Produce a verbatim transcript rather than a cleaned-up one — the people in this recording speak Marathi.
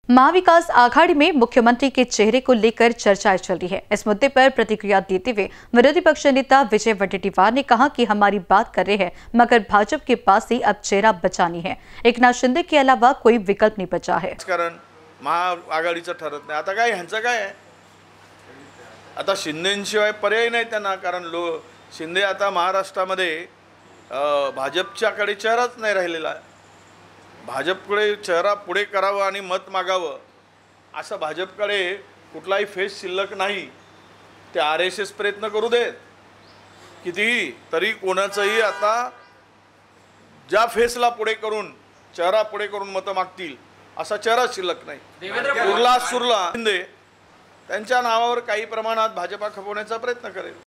महाविकास आघाड़ी में मुख्यमंत्री के चेहरे को लेकर चर्चाएं चल रही है। इस मुद्दे पर प्रतिक्रिया देते हुए विरोधी पक्ष नेता विजय वडेट्टीवार ने कहा कि हमारी बात कर रहे हैं, मगर भाजपा के पास ही अब चेहरा बचानी है। एकनाथ शिंदे के अलावा कोई विकल्प नहीं बचा है। कारण महाआघाडीचं ठरत नाही। आता काय ह्यांचं काय आहे, आता शिंदेंशिवाय पर्याय नाही त्यांना, कारण लो शिंदे आता महाराष्ट्रामध्ये भाजपच्याकडे चेहराच नाही राहिलेला आहे। भाजपकडे चेहरा पुढे करावा आणि मत मागावं असं भाजपकडे कुठलाही फेस शिल्लक नाही। ते आर एस एस प्रयत्न करू देत कितीही, तरी कोणाचंही आता ज्या फेसला पुढे करून चेहरा पुढे करून मत मागतील असा चेहरा शिल्लक नाही। उरला सुरला शिंदे त्यांच्या नावावर काही प्रमाणात भाजपा खपवण्याचा प्रयत्न करेल।